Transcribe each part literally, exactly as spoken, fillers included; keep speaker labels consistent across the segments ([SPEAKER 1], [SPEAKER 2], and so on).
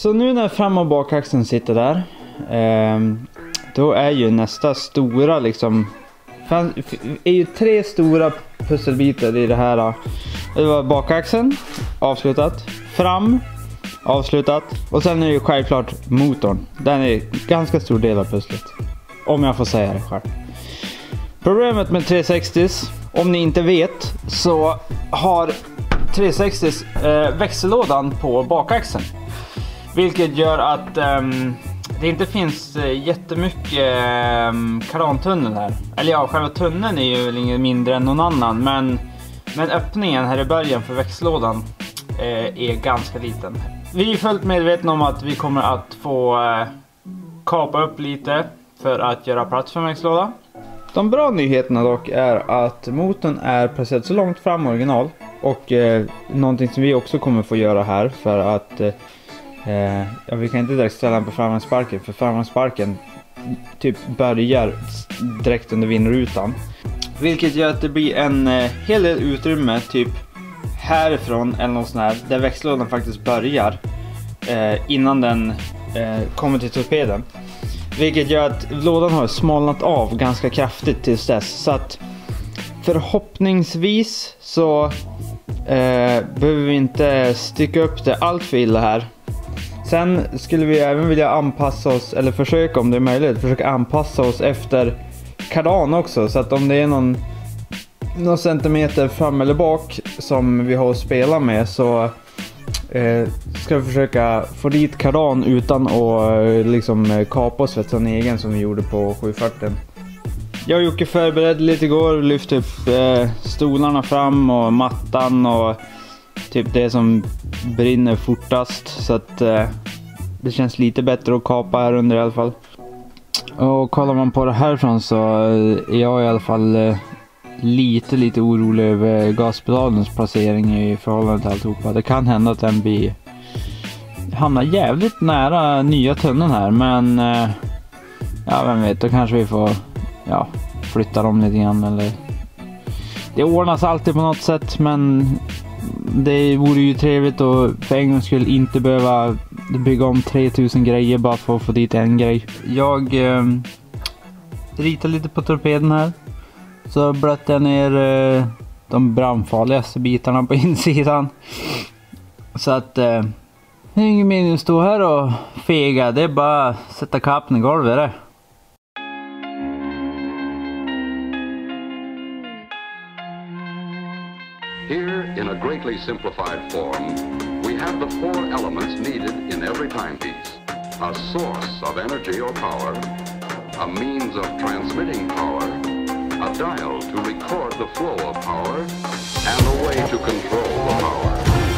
[SPEAKER 1] Så nu när fram- och bakaxeln sitter där, eh, då är ju nästa stora liksom, är ju tre stora pusselbitar i det här. Det var bakaxeln, avslutat, fram, avslutat, och sen är det ju självklart motorn. Den är ganska stor del av pusslet, om jag får säga det själv. Problemet med trehundrasextio, om ni inte vet, så har trehundrasextio eh, växellådan på bakaxeln. Vilket gör att um, det inte finns uh, jättemycket um, kardantunnel här. Eller ja, själva tunneln är ju inget mindre än någon annan. Men, men öppningen här i början för växellådan uh, är ganska liten. Vi är fullt medvetna om att vi kommer att få uh, kapa upp lite för att göra plats för en växellåda. De bra nyheterna dock är att motorn är placerad så långt fram original. Och uh, någonting som vi också kommer få göra här för att... Uh, Eh, ja, vi kan inte direkt ställa den på framvagnsparken, för framvagnsparken typ börjar direkt under vindrutan. Vilket gör att det blir en eh, hel del utrymme typ härifrån eller något sånt här, där växellådan faktiskt börjar eh, innan den eh, kommer till torpeden. Vilket gör att lådan har smalnat av ganska kraftigt tills dess. Så att förhoppningsvis så eh, behöver vi inte sticka upp det allt för illa här. Sen skulle vi även vilja anpassa oss, eller försöka om det är möjligt, försöka anpassa oss efter kardan också. Så att om det är någon, någon centimeter fram eller bak som vi har att spela med, så eh, ska vi försöka få dit kardan utan att liksom kapa oss för ett sån egen som vi gjorde på sjuhundrafyrtio. Jag och Jocke förberedde lite igår, lyfte upp eh, stolarna fram och mattan och typ det som brinner fortast, så att eh, det känns lite bättre att kapa här under i alla fall. Och kollar man på det härifrån så är jag i alla fall eh, lite lite orolig över gaspedalens placering i förhållande till alltihopa. Det kan hända att den blir hamnar jävligt nära nya tunneln här, men eh, ja, vem vet, då kanske vi får ja, flytta dem lite grann, eller det ordnas alltid på något sätt, men det vore ju trevligt att för en gång skulle inte behöva bygga om tre tusen grejer bara för att få dit en grej. Jag eh, ritar lite på torpeden här. Så blötte jag ner eh, de brandfarligaste bitarna på insidan. Så att eh, det är ingen mening att stå här och fega. Det är bara att sätta kappen i golvet där.
[SPEAKER 2] Here, in a greatly simplified form, we have the four elements needed in every timepiece. A source of energy or power, a means of transmitting power, a dial to record the flow of power, and a way to control the power.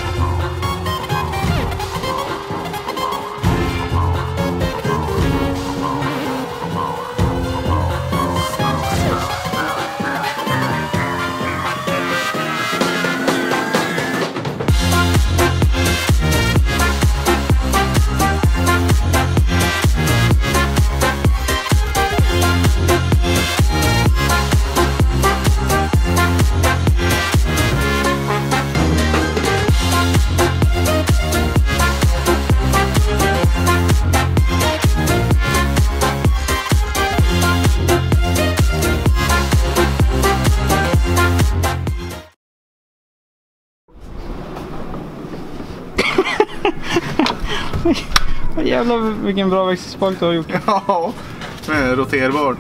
[SPEAKER 1] Jävlar vilken bra växelspak du har gjort.
[SPEAKER 3] Ja, roterbar.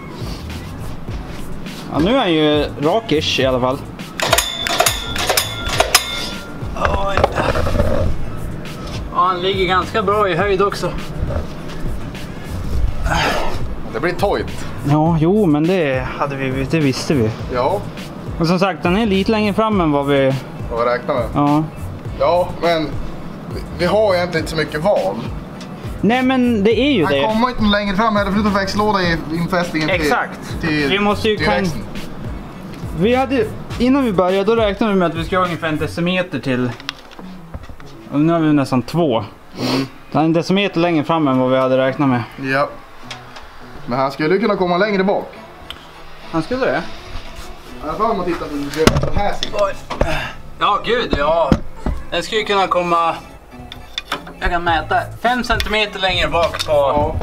[SPEAKER 1] Ja, nu är han ju rakish i alla fall. Oj. Ja, han ligger ganska bra i höjd också.
[SPEAKER 3] Det blir tojt.
[SPEAKER 1] Ja, jo, men det hade vi, det visste vi.
[SPEAKER 3] Ja.
[SPEAKER 1] Och som sagt, den är lite längre fram än vad vi...
[SPEAKER 3] Vad vi räknar med.
[SPEAKER 1] Ja.
[SPEAKER 3] Ja, men vi har egentligen inte så mycket val.
[SPEAKER 1] Nej, men det är ju
[SPEAKER 3] Han
[SPEAKER 1] det.
[SPEAKER 3] Han kommer inte längre fram här, förutom växellåda i infästningen till,
[SPEAKER 1] exakt.
[SPEAKER 3] till,
[SPEAKER 1] vi måste ju
[SPEAKER 3] till
[SPEAKER 1] kon...
[SPEAKER 3] växeln.
[SPEAKER 1] Vi hade, innan vi började, då räknade vi med att vi ska ha ungefär en decimeter till. Och nu har vi nästan två. Mm. Så en decimeter längre fram än vad vi hade räknat med.
[SPEAKER 3] Ja. Men han skulle ju kunna komma längre bak.
[SPEAKER 1] Han skulle det?
[SPEAKER 3] I alla fall om man tittar på den här sidan.
[SPEAKER 1] Ja, gud, ja. Den skulle ju kunna komma Jag kan mäta fem centimeter längre bak på...
[SPEAKER 3] Ja.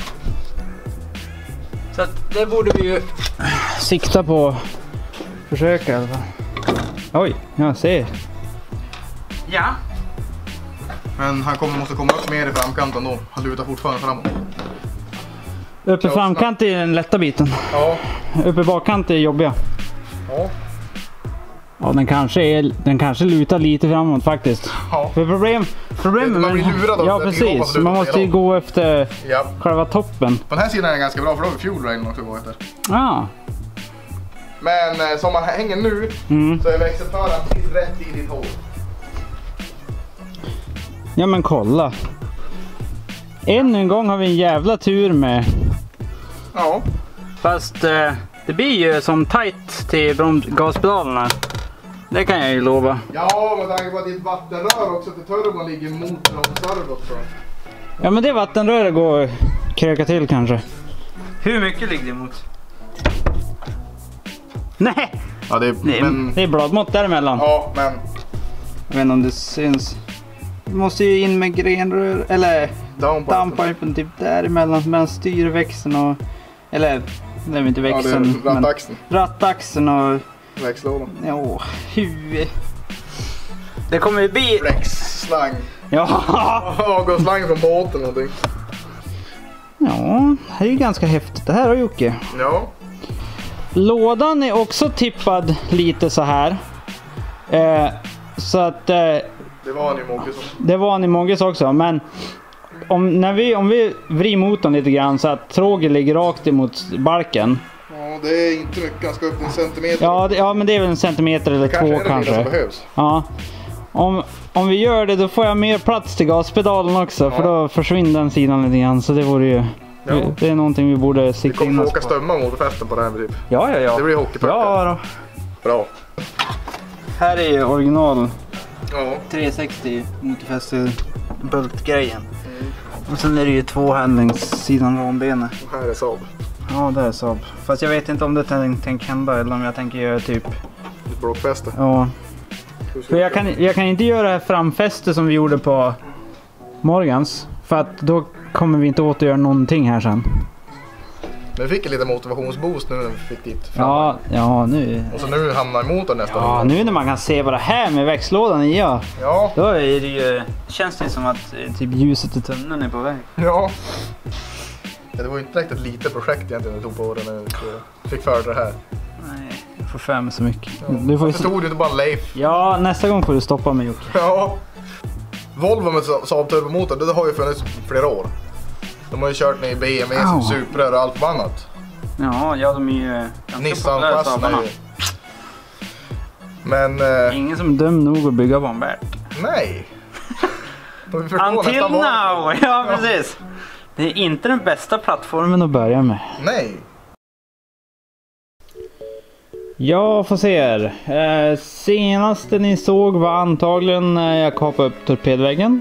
[SPEAKER 1] Så att det borde vi ju sikta på. Försöka i alla fall. Oj, jag ser. Ja.
[SPEAKER 3] Men han kommer, måste komma upp mer i framkanten då. Han lutar fortfarande framåt.
[SPEAKER 1] Uppe framkant är den lätta biten.
[SPEAKER 3] Ja.
[SPEAKER 1] Uppe bakkant är jobbiga.
[SPEAKER 3] Ja.
[SPEAKER 1] Ja, den kanske, är, den kanske lutar lite framåt faktiskt.
[SPEAKER 3] Ja.
[SPEAKER 1] För problem, problem
[SPEAKER 3] man blir lurad av
[SPEAKER 1] ja,
[SPEAKER 3] det.
[SPEAKER 1] precis. Man måste ju gå efter
[SPEAKER 3] Ja.
[SPEAKER 1] själva toppen.
[SPEAKER 3] På den här sidan är den ganska bra för då har vi fuel rail också att gå efter.
[SPEAKER 1] Ja.
[SPEAKER 3] Men eh, som man hänger nu
[SPEAKER 1] Mm.
[SPEAKER 3] så är växelföraren precis rätt i ditt hål.
[SPEAKER 1] Ja, men kolla. Ännu en gång har vi en jävla tur med.
[SPEAKER 3] Ja.
[SPEAKER 1] Fast eh, det blir ju som tight till bromsgaspedalerna. Det kan jag ju lova.
[SPEAKER 3] Ja, med tanke på att ditt vattenrör också till turbon ligger mot bromsservot så.
[SPEAKER 1] Ja, men det vattenröret går att kröka till kanske. Hur mycket ligger det emot? Nej!
[SPEAKER 3] Ja, det är,
[SPEAKER 1] Det är,
[SPEAKER 3] men...
[SPEAKER 1] det är bladmått däremellan.
[SPEAKER 3] Ja, men...
[SPEAKER 1] Jag vet inte om det syns. Vi måste ju in med grenrör, eller
[SPEAKER 3] Downpipe.
[SPEAKER 1] downpipen typ däremellan mellan styrväxeln och... Eller, det är inte
[SPEAKER 3] Ja, det
[SPEAKER 1] växeln.
[SPEAKER 3] är rattaxeln.
[SPEAKER 1] Men rattaxeln och...
[SPEAKER 3] Växellådan.
[SPEAKER 1] Ja, huvud. Det kommer ju bli...
[SPEAKER 3] Flexslang.
[SPEAKER 1] Ja!
[SPEAKER 3] Avgasslang från båten någonting.
[SPEAKER 1] Ja, det är ju ganska häftigt det här har Jocke.
[SPEAKER 3] Ja.
[SPEAKER 1] Lådan är också tippad lite så här. Eh, så att eh,
[SPEAKER 3] Det var han ju Mogges också.
[SPEAKER 1] det var han i Mogges också. Men om, när vi, om vi vrider motorn lite grann så att trågen ligger rakt emot balken.
[SPEAKER 3] Ja, det är inte mycket. Han ska upp en centimeter.
[SPEAKER 1] Ja, det, ja men det är väl en centimeter eller
[SPEAKER 3] kanske
[SPEAKER 1] två
[SPEAKER 3] är det
[SPEAKER 1] kanske.
[SPEAKER 3] det som behövs.
[SPEAKER 1] Ja. Om, om vi gör det då får jag mer plats till gaspedalen också.
[SPEAKER 3] Ja.
[SPEAKER 1] För då försvinner den sidan lite grann. Så det vore ju...
[SPEAKER 3] Ja.
[SPEAKER 1] Det är någonting vi borde
[SPEAKER 3] Vi
[SPEAKER 1] sikta
[SPEAKER 3] kommer
[SPEAKER 1] in
[SPEAKER 3] få
[SPEAKER 1] oss
[SPEAKER 3] åka
[SPEAKER 1] på.
[SPEAKER 3] stömma motorfästen på det här typ.
[SPEAKER 1] Ja, ja, ja.
[SPEAKER 3] Det blir hockeypuckar.
[SPEAKER 1] Ja då.
[SPEAKER 3] Bra.
[SPEAKER 1] Här är ju original
[SPEAKER 3] Ja.
[SPEAKER 1] trehundrasextio motorfäste bultgrejen. Och sen är det ju tvåhändningssidan rambenet.
[SPEAKER 3] Och här är Saab.
[SPEAKER 1] Ja, det är Saab. Fast jag vet inte om det tänker tänk hända eller om jag tänker göra typ...
[SPEAKER 3] Ett blockfäste.
[SPEAKER 1] Ja. För jag kan, jag kan inte göra det här framfäste som vi gjorde på Morgans. För att då kommer vi inte åt att göra någonting här sen.
[SPEAKER 3] Men vi fick en liten motivationsboost nu när vi fick dit fram.
[SPEAKER 1] Ja, ja nu...
[SPEAKER 3] Och så nu hamnar motorn nästan.
[SPEAKER 1] Ja, nu när man kan se vad det här med växellådan i, ja.
[SPEAKER 3] Ja.
[SPEAKER 1] Då är det ju... Känns det som att eh, typ ljuset i tunneln är på väg.
[SPEAKER 3] Ja. Ja, det var ju inte direkt ett litet projekt egentligen det tog på det när vi fick för det här.
[SPEAKER 1] Nej, jag får för mig så mycket.
[SPEAKER 3] Ja.
[SPEAKER 1] Du får ju...
[SPEAKER 3] Det tog ju inte bara en Leif.
[SPEAKER 1] Ja, nästa gång får du stoppa mig Jocke.
[SPEAKER 3] Ja. Volvo med Saab turbomotor, det har ju funnits flera år. De har ju kört med i B M W som
[SPEAKER 1] Au.
[SPEAKER 3] Supra och allt annat.
[SPEAKER 1] Ja, ja de är ju... ganska populära
[SPEAKER 3] Nissan-chassin är
[SPEAKER 1] Saabarna.
[SPEAKER 3] ju... Men... Eh,
[SPEAKER 1] Ingen som är dum nog att bygga bomber.
[SPEAKER 3] nej. Och vi förstår
[SPEAKER 1] Until
[SPEAKER 3] nästan
[SPEAKER 1] now!
[SPEAKER 3] varför.
[SPEAKER 1] Ja, precis. Det är inte den bästa plattformen att börja med.
[SPEAKER 3] Nej.
[SPEAKER 1] Jag får se er. Eh, senaste ni såg var antagligen när jag kapade upp torpedväggen.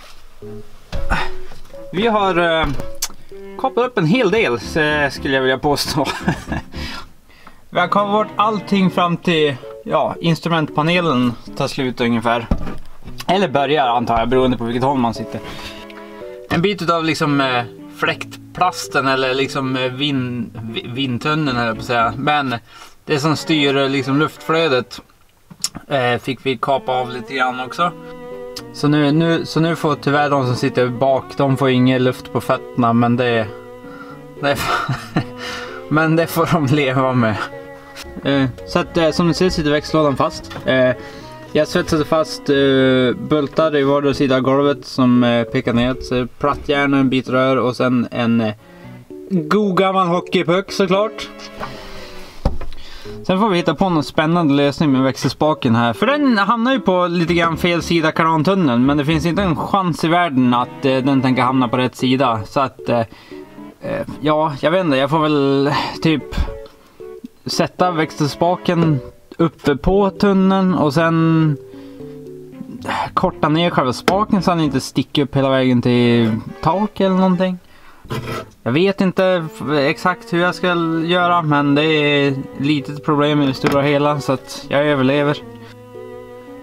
[SPEAKER 1] Vi har eh, kapat upp en hel del så skulle jag vilja påstå. Vi har kapat bort allting fram till ja, instrumentpanelen tar slut ungefär. Eller börjar antar jag beroende på vilket håll man sitter. En bit av liksom eh, fläktplasten eller liksom eh, vind, vindtunneln höll jag på att säga. Men det som styr liksom luftflödet eh, fick vi kapa av lite grann också. Så nu, nu, så nu får tyvärr de som sitter bak, de får ingen luft på fötterna, men det, det, men det får de leva med. Eh, så att eh, som ni ser sitter växellådan fast. Eh, jag svetsade fast eh, bultar i vardera sida av golvet som eh, pekar ner. Så plattjärn och en bit rör och sen en eh, god gammal hockeypuck såklart. Sen får vi hitta på någon spännande lösning med växelspaken här. För den hamnar ju på lite grann fel sida kardantunneln. Men det finns inte en chans i världen att eh, den tänker hamna på rätt sida. Så att, eh, eh, ja, jag vet inte. Jag får väl typ sätta växelspaken uppe på tunneln. Och sen korta ner själva spaken så han inte sticker upp hela vägen till tak eller någonting. Jag vet inte exakt hur jag ska göra, men det är ett litet problem i det stora hela så att jag överlever.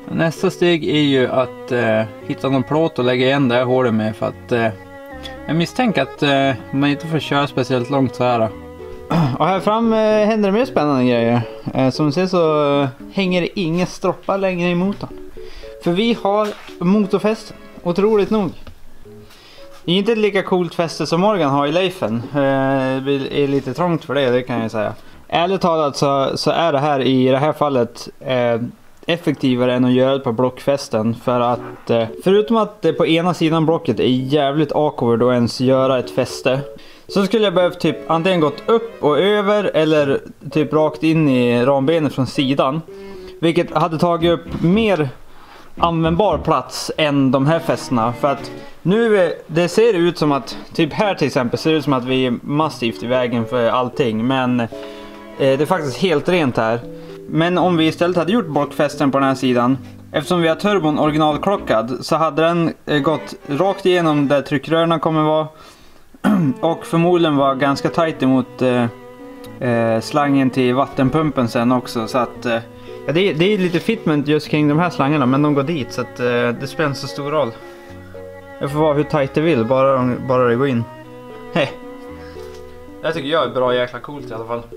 [SPEAKER 1] Nästa steg är ju att eh, hitta någon plåt och lägga igen det här hålet med, för att eh, jag misstänker att eh, man inte får köra speciellt långt så här. Och här fram eh, händer det mer spännande grejer. Eh, som ni ser så eh, hänger det inga stroppar längre i motorn. För vi har motorfästen, otroligt nog. Det är inte ett lika coolt fäste som Morgan har i Leifen. Eh, det är lite trångt för det, det kan jag säga. Ärligt talat så, så är det här i det här fallet eh, effektivare än att göra ett par blockfästen. För att eh, förutom att det på ena sidan blocket är jävligt awkward att ens göra ett fäste, så skulle jag behövt typ antingen gått upp och över eller typ rakt in i rambenet från sidan. Vilket hade tagit upp mer användbar plats än de här fästena. För att nu det ser ut som att typ här till exempel ser det ut som att vi är massivt i vägen för allting. Men eh, det är faktiskt helt rent här. Men om vi istället hade gjort blockfästen på den här sidan, eftersom vi har turbon originalklockad, så hade den eh, gått rakt igenom där tryckrörarna kommer vara. Och förmodligen var ganska tajt emot eh, eh, slangen till vattenpumpen sen också. Så att eh, ja, det, är, det är lite fitment just kring de här slangarna, men de går dit så att eh, det spelar inte så stor roll. Det får vara hur tajt det vill, bara, bara det går in. Hej. Det tycker jag är bra jäkla coolt i alla fall.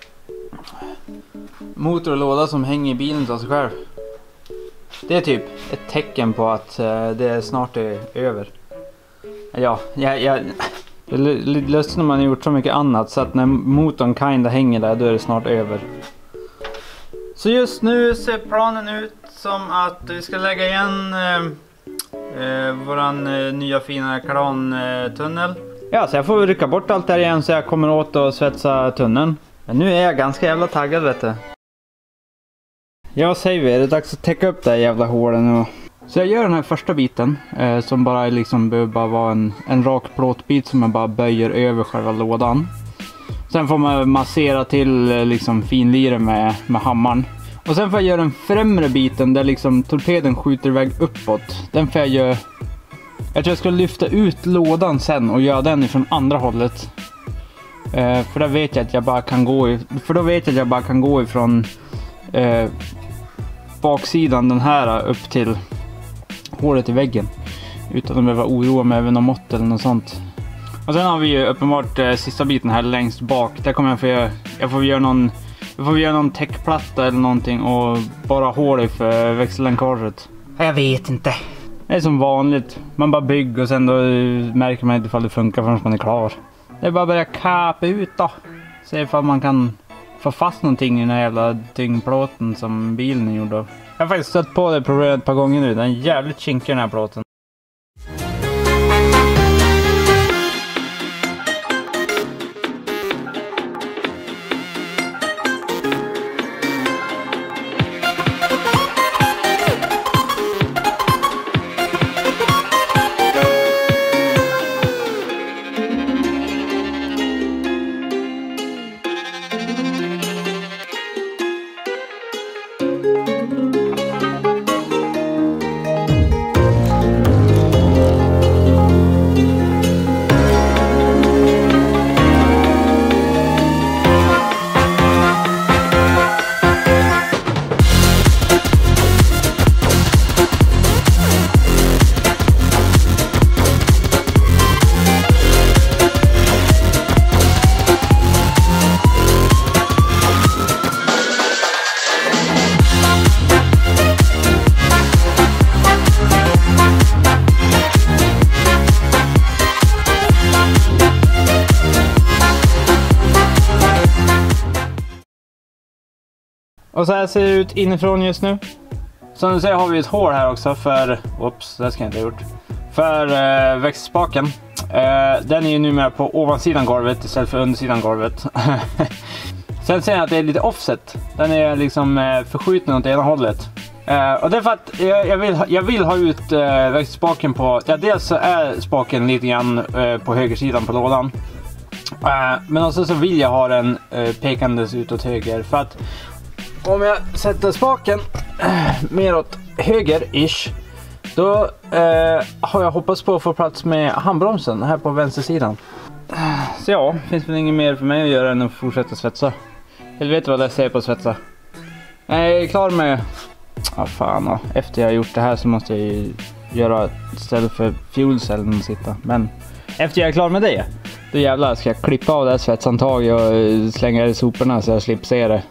[SPEAKER 1] Motor och låda som hänger i bilen av sig själv. Det är typ ett tecken på att eh, det snart är över. Ja, jag... jag det är lite lustigt när man har gjort så mycket annat, så att när motorn kinda hänger där, då är det snart över. Så just nu ser planen ut som att vi ska lägga igen eh, eh, våran eh, nya fina krantunnel. Ja, så jag får rycka bort allt där igen så jag kommer åt och svetsa tunneln. Men nu är jag ganska jävla taggad, vet du. Jag säger vi, är det dags att täcka upp det här jävla hålet nu. Så jag gör den här första biten eh, som bara liksom behöver bara vara en, en rak plåtbit som man bara böjer över själva lådan. Sen får man massera till eh, liksom finliren med, med hammaren. Och sen får jag göra den främre biten där liksom torpeden skjuter iväg uppåt. Den får jag göra... Jag tror jag ska lyfta ut lådan sen och göra den ifrån andra hållet. Eh, för då vet jag att jag bara kan gå i, för då vet jag att jag bara kan gå ifrån eh, baksidan den här upp till hålet i väggen utan att behöva oroa mig över något mått eller något sånt. Och sen har vi ju uppenbart eh, sista biten här längst bak. Där kommer jag få göra, jag får göra någon jag får göra någon täckplatta eller någonting och bara hål i för växellänkaget. Jag vet inte. Det är som vanligt. Man bara bygger och sen då märker man inte ifall det funkar förrän man är klar. Det är bara att börja kapa ut då. Se ifall man kan få fast någonting i den här jävla tyngdplåten som bilen gjorde. Jag har faktiskt stött på det problemet ett par gånger nu. Den är jävligt kinkig den här plåten. Och så här ser det ut inifrån just nu. Som du ser har vi ett hål här också för... Oops, det ska jag inte ha gjort. För eh, växelspaken. Eh, den är ju numera på ovansidan golvet istället för undersidan golvet. Sen ser jag att det är lite offset. Den är liksom eh, förskjuten åt ena hållet. Eh, och det är för att jag, jag, vill, ha, jag vill ha ut eh, växelspaken på... Ja, dels så är spaken lite grann eh, på högersidan på lådan. Eh, men också så vill jag ha den eh, pekandes utåt höger. För att om jag sätter spaken eh, mer åt höger-ish, då eh, har jag hoppats på att få plats med handbromsen här på vänstersidan. Så ja, finns väl inget mer för mig att göra än att fortsätta svetsa. Eller vet du vad jag säger på svetsa? Jag är klar med Ja fan då. Efter jag har gjort det här så måste jag ju göra ett ställe för fuelcellen att sitta. Men efter jag är klar med det, då jävlar ska jag klippa av det här svetshandtaget och slänga det i soporna så jag slipper se det.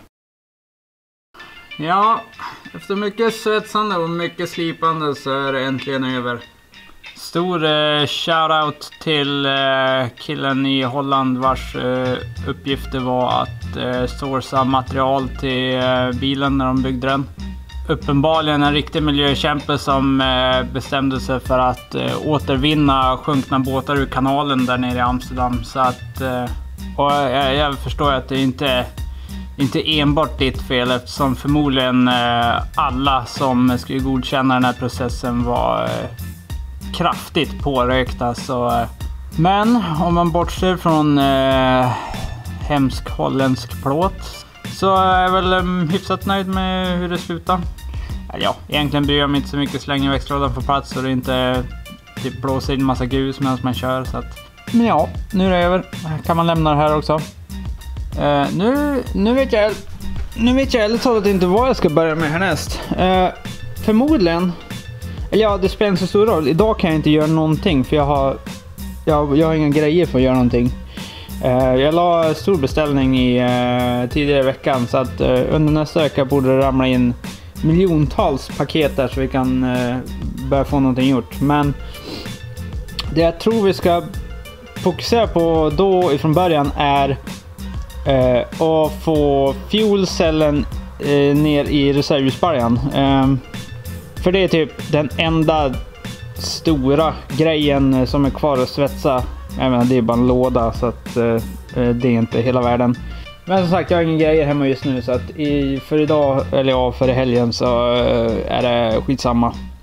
[SPEAKER 1] Ja, efter mycket svetsande och mycket slipande så är det äntligen över. Stor eh, shoutout till eh, killen i Holland vars eh, uppgifter var att eh, sourca material till eh, bilen när de byggde den. Uppenbarligen en riktig miljökämpe som eh, bestämde sig för att eh, återvinna sjunkna båtar ur kanalen där nere i Amsterdam. Så att, eh, och jag, jag förstår att det inte inte enbart ditt fel eftersom förmodligen eh, alla som skulle godkänna den här processen var eh, kraftigt pårökta. Så, eh. Men om man bortser från eh, hemsk holländsk plåt så är jag väl um, hyfsat nöjd med hur det slutar. Ja, egentligen bryr jag mig inte så mycket så länge växellådan får plats och det inte typ blåser in massa grus medan man kör. Så att... Men ja, nu är det över. Kan man lämna det här också. Uh, nu, nu vet jag Nu vet jag ärligt talat inte vad jag ska börja med härnäst. Uh, förmodligen Eller ja, det spelar inte så stor roll. Idag kan jag inte göra någonting för jag har Jag, jag har inga grejer för att göra någonting. Uh, jag la stor beställning i uh, tidigare veckan så att uh, under nästa vecka borde det ramla in miljontals paket där så vi kan uh, börja få någonting gjort. Men det jag tror vi ska fokusera på då ifrån början är uh, att få fuelcellen uh, ner i reservljusbaljan. Uh, för det är typ den enda stora grejen som är kvar att svetsa. Jag menar, det är bara en låda så att uh, det är inte hela världen. Men som sagt, jag har ingen grejer hemma just nu så att i, för idag, eller ja, för i helgen så uh, är det skitsamma.